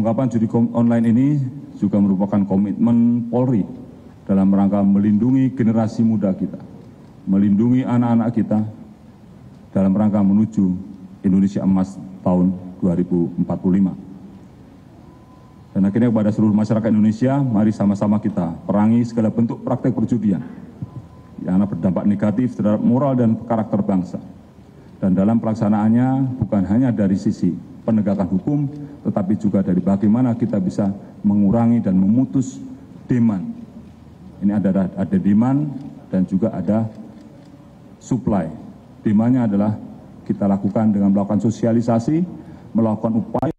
Pengungkapan judi online ini juga merupakan komitmen Polri dalam rangka melindungi generasi muda kita, melindungi anak-anak kita dalam rangka menuju Indonesia Emas tahun 2045. Dan akhirnya kepada seluruh masyarakat Indonesia, mari sama-sama kita perangi segala bentuk praktek perjudian yang berdampak negatif terhadap moral dan karakter bangsa. Dan dalam pelaksanaannya bukan hanya dari sisi penegakan hukum, tetapi juga dari bagaimana kita bisa mengurangi dan memutus demand. Ini ada demand dan juga ada supply. Demandnya adalah kita lakukan dengan melakukan sosialisasi, melakukan upaya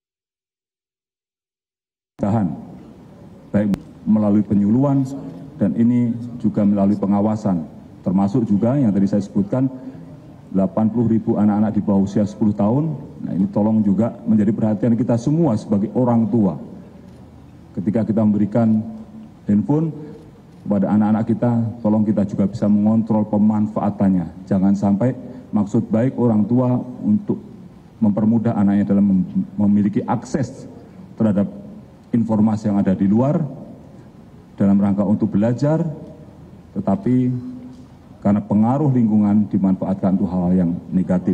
baik melalui penyuluhan dan ini juga melalui pengawasan, termasuk juga yang tadi saya sebutkan 80.000 anak-anak di bawah usia 10 tahun. Nah, ini tolong juga menjadi perhatian kita semua sebagai orang tua. Ketika kita memberikan handphone kepada anak-anak kita, tolong kita juga bisa mengontrol pemanfaatannya. Jangan sampai maksud baik orang tua untuk mempermudah anaknya dalam memiliki akses terhadap informasi yang ada di luar dalam rangka untuk belajar, tetapi karena pengaruh lingkungan dimanfaatkan untuk hal-hal yang negatif.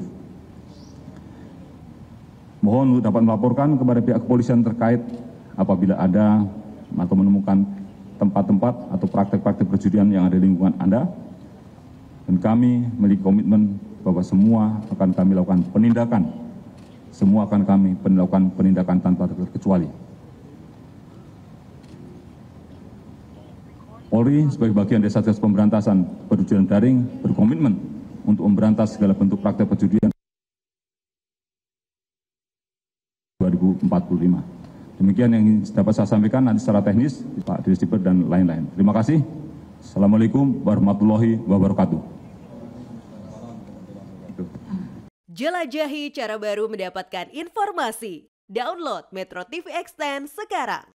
Mohon untuk dapat melaporkan kepada pihak kepolisian terkait apabila ada atau menemukan tempat-tempat atau praktek-praktek perjudian yang ada di lingkungan Anda. Dan kami memiliki komitmen bahwa semua akan kami lakukan penindakan. Semua akan kami melakukan penindakan tanpa terkecuali. Polri sebagai bagian dari Satgas Pemberantasan Perjudian Daring berkomitmen untuk memberantas segala bentuk praktek perjudian 2045. Demikian yang dapat saya sampaikan nanti secara teknis Pak Dirjen dan lain-lain. Terima kasih. Assalamualaikum warahmatullahi wabarakatuh. Jelajahi cara baru mendapatkan informasi. Download Metro TV Extend sekarang.